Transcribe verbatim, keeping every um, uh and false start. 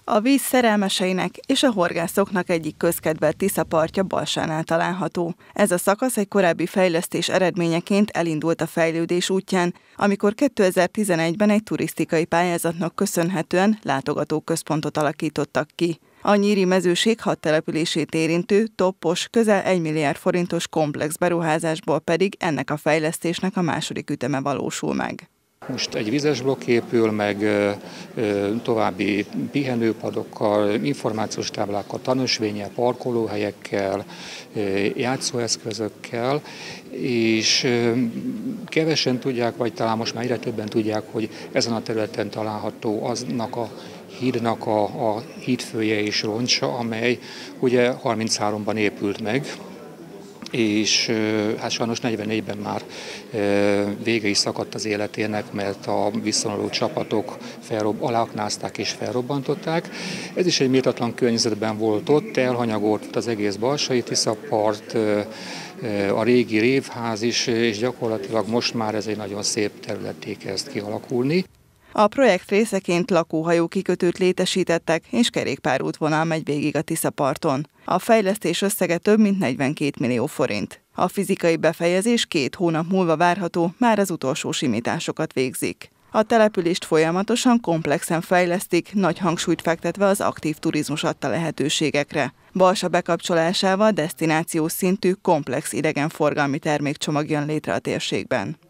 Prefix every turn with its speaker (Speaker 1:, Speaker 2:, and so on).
Speaker 1: A víz szerelmeseinek és a horgászoknak egyik közkedvelt Tisza partja Balsánál található. Ez a szakasz egy korábbi fejlesztés eredményeként elindult a fejlődés útján, amikor kétezer-tizenegyben egy turisztikai pályázatnak köszönhetően látogatóközpontot alakítottak ki. A nyíri mezőség hat települését érintő, toppos, közel egy milliárd forintos komplex beruházásból pedig ennek a fejlesztésnek a második üteme valósul meg.
Speaker 2: Most egy vizes blokk épül, meg további pihenőpadokkal, információs táblákkal, tanúsvénnyel, parkolóhelyekkel, játszóeszközökkel, és kevesen tudják, vagy talán most már egyre többen tudják, hogy ezen a területen található aznak a hídnak a, a hídfője és roncsa, amely ugye harmincháromban épült meg, és hát sajnos negyvennégyben már vége is szakadt az életének, mert a visszavonuló csapatok felrob, aláaknázták és felrobbantották. Ez is egy méltatlan környezetben volt ott, elhanyagolt az egész Balsai-Tisza part, a régi révház is, és gyakorlatilag most már ez egy nagyon szép területté kezd kialakulni.
Speaker 1: A projekt részeként lakóhajó kikötőt létesítettek, és kerékpárútvonal megy végig a Tisza parton. A fejlesztés összege több mint negyvenkét millió forint. A fizikai befejezés két hónap múlva várható, már az utolsó simításokat végzik. A települést folyamatosan komplexen fejlesztik, nagy hangsúlyt fektetve az aktív turizmus adta lehetőségekre. Balsa bekapcsolásával desztinációs szintű, komplex idegenforgalmi termékcsomag jön létre a térségben.